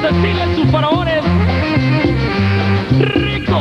desfilen sus faraones. ¡Rico!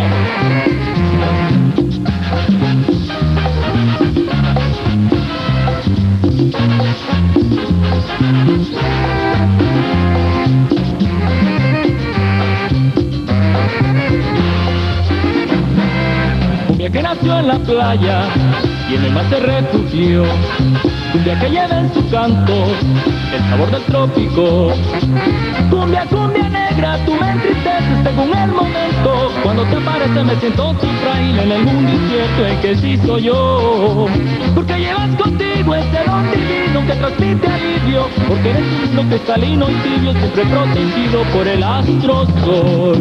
Cumbia que nació en la playa y en el mar se refugió. Cumbia que lleva en su canto el sabor del trópico. Cumbia, cumbia negra, tú me entristeces según el momento. Cuando te aparece me siento tan frágil en el mundo incierto en que existo yo. Porque llevas contigo ese don divino que transmite alivio. Porque eres un mundo cristalino y tibio, siempre protegido por el astro sol.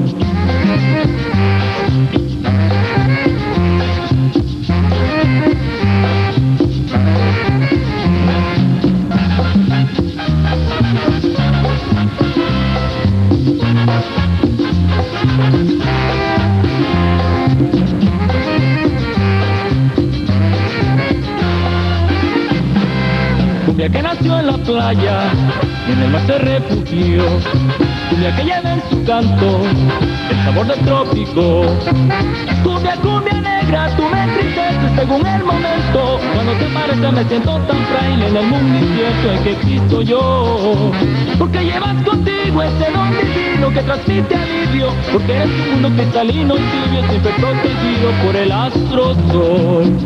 Cumbia que nació en la playa y en el mar se refugió. Cumbia que lleva en su canto el sabor del trópico. Cumbia, cumbia negra, tú me entristeces según el momento. Cuando te parece me siento tan frágil en el mundo incierto en que existo yo. Porque llevas contigo ese don divino que transmite alivio. Porque eres un mundo cristalino y tibio, siempre protegido por el astro sol.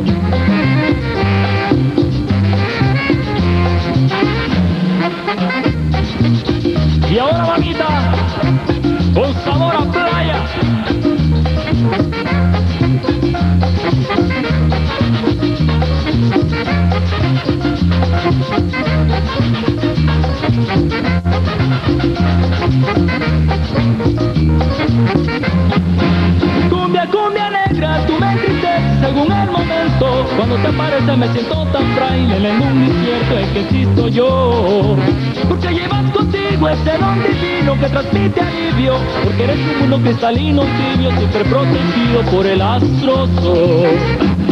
Y ahora, mamita, con sabor a playa. Cumbia, cumbia negra, tú me entristeces según el momento. Cuando te aparece me siento tan frágil en el mundo incierto en que existo yo. Porque llevas contigo ese don divino que transmite alivio. Porque eres un mundo cristalino y tibio, siempre protegido por el astro sol.